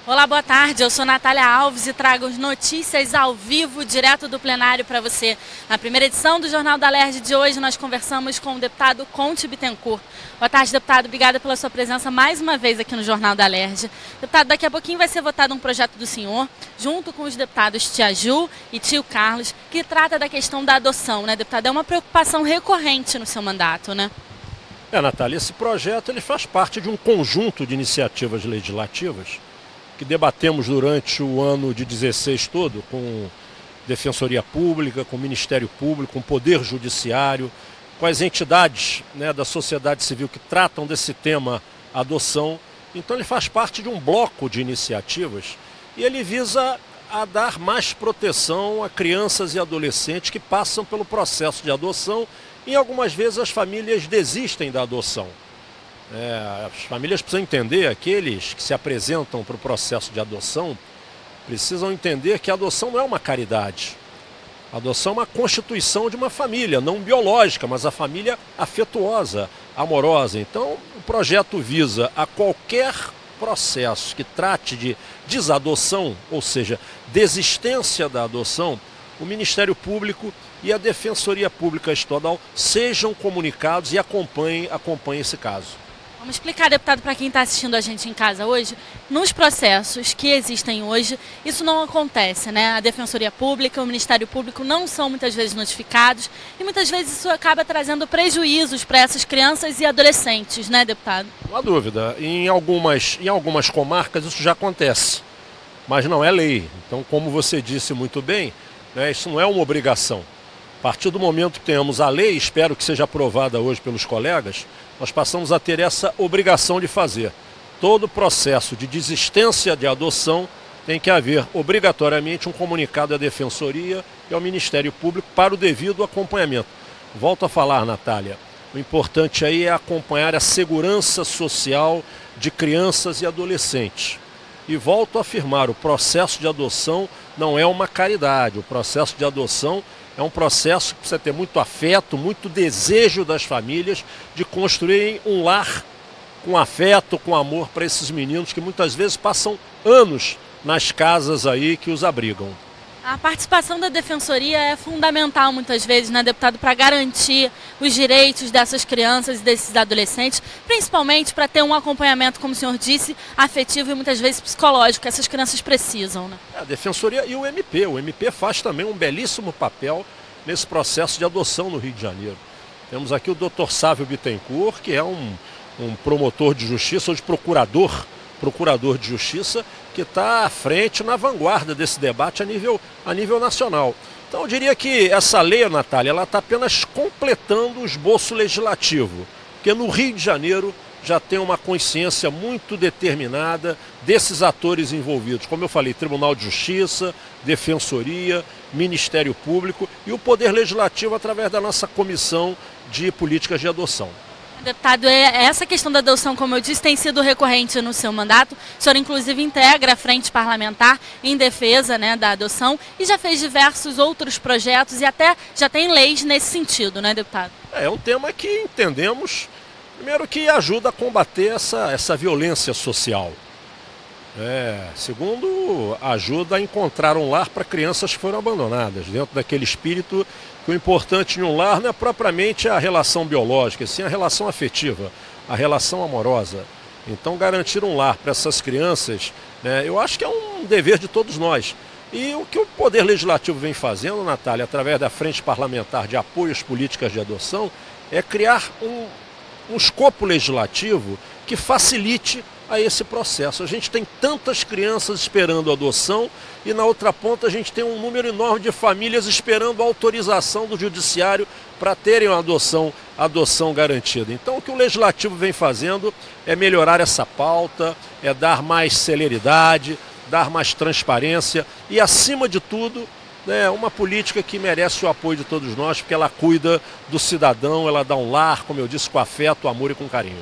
Olá, boa tarde. Eu sou Natália Alves e trago notícias ao vivo, direto do plenário para você. Na primeira edição do Jornal da Alerj de hoje, nós conversamos com o deputado Conte Bittencourt. Boa tarde, deputado. Obrigada pela sua presença mais uma vez aqui no Jornal da Alerj. Deputado, daqui a pouquinho vai ser votado um projeto do senhor, junto com os deputados Tia Ju e Tio Carlos, que trata da questão da adoção, né, deputado? É uma preocupação recorrente no seu mandato, né? Natália, esse projeto ele faz parte de um conjunto de iniciativas legislativas que debatemos durante o ano de 16 todo, com Defensoria Pública, com Ministério Público, com Poder Judiciário, com as entidades, da sociedade civil que tratam desse tema adoção. Então ele faz parte de um bloco de iniciativas e ele visa a dar mais proteção a crianças e adolescentes que passam pelo processo de adoção e algumas vezes as famílias desistem da adoção. As famílias precisam entender, aqueles que se apresentam para o processo de adoção, precisam entender que a adoção não é uma caridade. A adoção é uma constituição de uma família, não biológica, mas a família afetuosa, amorosa. Então, o projeto visa a qualquer processo que trate de desadoção, ou seja, desistência da adoção, o Ministério Público e a Defensoria Pública Estadual sejam comunicados e acompanhem esse caso. Vamos explicar, deputado, para quem está assistindo a gente em casa hoje, nos processos que existem hoje, isso não acontece, né? A Defensoria Pública, o Ministério Público não são muitas vezes notificados e muitas vezes isso acaba trazendo prejuízos para essas crianças e adolescentes, né, deputado? Não há dúvida. Em algumas comarcas isso já acontece, mas não é lei. Então, como você disse muito bem, isso não é uma obrigação. A partir do momento que tenhamos a lei, espero que seja aprovada hoje pelos colegas, nós passamos a ter essa obrigação de fazer. Todo processo de desistência de adoção tem que haver obrigatoriamente um comunicado à Defensoria e ao Ministério Público para o devido acompanhamento. Volto a falar, Natália, o importante aí é acompanhar a segurança social de crianças e adolescentes. E volto a afirmar, o processo de adoção não é uma caridade, o processo de adoção é um processo que precisa ter muito afeto, muito desejo das famílias de construírem um lar com afeto, com amor para esses meninos que muitas vezes passam anos nas casas aí que os abrigam. A participação da Defensoria é fundamental muitas vezes, né, deputado, para garantir os direitos dessas crianças e desses adolescentes, principalmente para ter um acompanhamento, como o senhor disse, afetivo e muitas vezes psicológico, que essas crianças precisam, né? A Defensoria e o MP. O MP faz também um belíssimo papel nesse processo de adoção no Rio de Janeiro. Temos aqui o Dr. Sávio Bittencourt, que é um promotor de justiça, ou de procurador de justiça, que está à frente, na vanguarda desse debate a nível nacional. Então eu diria que essa lei, Natália, ela está apenas completando o esboço legislativo, porque no Rio de Janeiro já tem uma consciência muito determinada desses atores envolvidos. Como eu falei, Tribunal de Justiça, Defensoria, Ministério Público e o Poder Legislativo através da nossa Comissão de Políticas de Adoção. Deputado, essa questão da adoção, como eu disse, tem sido recorrente no seu mandato. O senhor, inclusive, integra a frente parlamentar em defesa, da adoção e já fez diversos outros projetos e até já tem leis nesse sentido, né, deputado? É um tema que entendemos, primeiro, que ajuda a combater essa violência social. Segundo, ajuda a encontrar um lar para crianças que foram abandonadas, dentro daquele espírito que o importante em um lar não é propriamente a relação biológica, sim a relação afetiva, a relação amorosa. Então, garantir um lar para essas crianças, eu acho que é um dever de todos nós. E o que o Poder Legislativo vem fazendo, Natália, através da Frente Parlamentar de Apoio às Políticas de Adoção, é criar um escopo legislativo que facilite a esse processo. A gente tem tantas crianças esperando adoção e na outra ponta a gente tem um número enorme de famílias esperando a autorização do judiciário para terem uma adoção garantida. Então o que o Legislativo vem fazendo é melhorar essa pauta, é dar mais celeridade, dar mais transparência e, acima de tudo, uma política que merece o apoio de todos nós, porque ela cuida do cidadão, ela dá um lar, como eu disse, com afeto, amor e com carinho.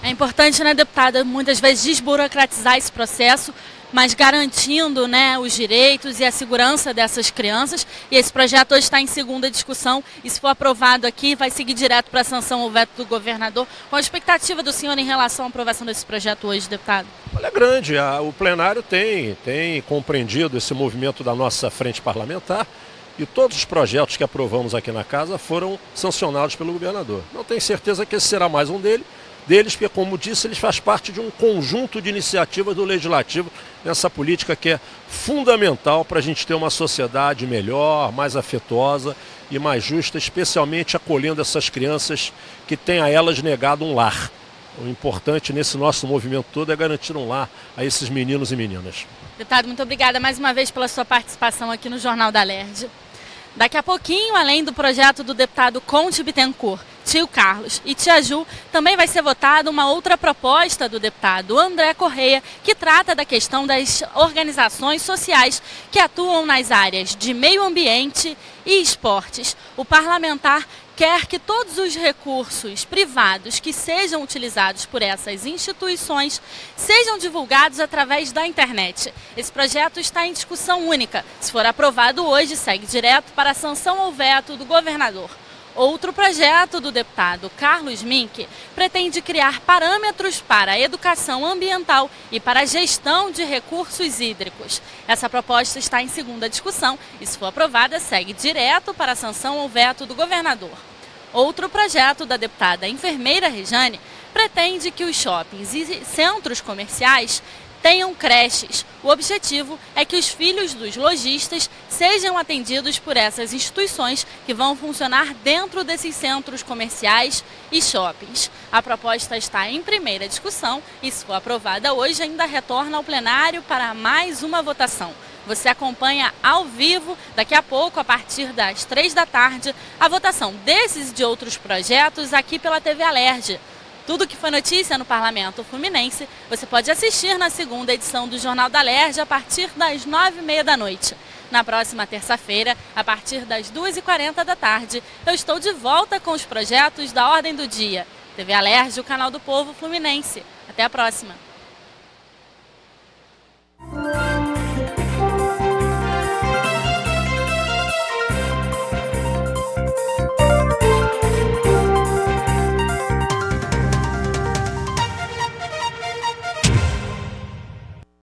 É importante, né, deputada, muitas vezes desburocratizar esse processo, mas garantindo, né, os direitos e a segurança dessas crianças. E esse projeto hoje está em segunda discussão e, se for aprovado aqui, vai seguir direto para a sanção ou veto do governador. Qual a expectativa do senhor em relação à aprovação desse projeto hoje, deputado? Olha, é grande. O plenário tem compreendido esse movimento da nossa frente parlamentar e todos os projetos que aprovamos aqui na casa foram sancionados pelo governador. Não tenho certeza que esse será mais um deles, porque, como disse, eles fazem parte de um conjunto de iniciativas do Legislativo nessa política que é fundamental para a gente ter uma sociedade melhor, mais afetuosa e mais justa, especialmente acolhendo essas crianças que têm a elas negado um lar. O importante nesse nosso movimento todo é garantir um lar a esses meninos e meninas. Deputado, muito obrigada mais uma vez pela sua participação aqui no Jornal da Alerj. Daqui a pouquinho, além do projeto do deputado Conte Bittencourt, tio Carlos e tia Ju, também vai ser votada uma outra proposta do deputado André Correia, que trata da questão das organizações sociais que atuam nas áreas de meio ambiente e esportes. O parlamentar quer que todos os recursos privados que sejam utilizados por essas instituições sejam divulgados através da internet. Esse projeto está em discussão única. Se for aprovado hoje, segue direto para a sanção ou veto do governador. Outro projeto do deputado Carlos Mink pretende criar parâmetros para a educação ambiental e para a gestão de recursos hídricos. Essa proposta está em segunda discussão e, se for aprovada, segue direto para a sanção ou veto do governador. Outro projeto da deputada enfermeira Rejane pretende que os shoppings e centros comerciais tenham creches. O objetivo é que os filhos dos lojistas sejam atendidos por essas instituições que vão funcionar dentro desses centros comerciais e shoppings. A proposta está em primeira discussão e, se for aprovada hoje, ainda retorna ao plenário para mais uma votação. Você acompanha ao vivo, daqui a pouco, a partir das 3 da tarde, a votação desses e de outros projetos aqui pela TV Alerj. Tudo que foi notícia no Parlamento Fluminense, você pode assistir na segunda edição do Jornal da Alerj a partir das 9h30 da noite. Na próxima terça-feira, a partir das 2h40 da tarde, eu estou de volta com os projetos da Ordem do Dia. TV Alerj, o canal do povo fluminense. Até a próxima!